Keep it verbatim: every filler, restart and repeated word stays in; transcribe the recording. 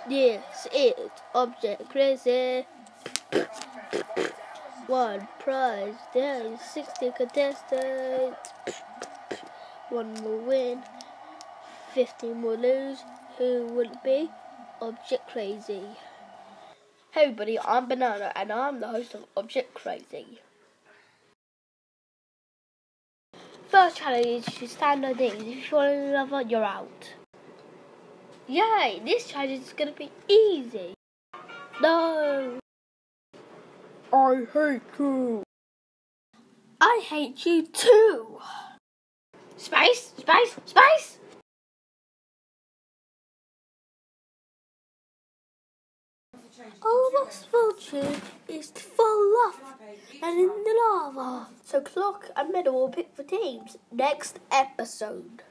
This is Object Crazy. One prize, there is sixty contestants. One will win, fifteen will lose. Who will it be? Object Crazy. Hey everybody, I'm Banana and I'm the host of Object Crazy. First challenge is to stand on these. If you fall in love, you're out. Yay! This challenge is gonna be easy. No! I hate you. I hate you too. Space, space, space! Our most fortune is to fall off and in the lava. So Clock and Meadow will pick the teams next episode.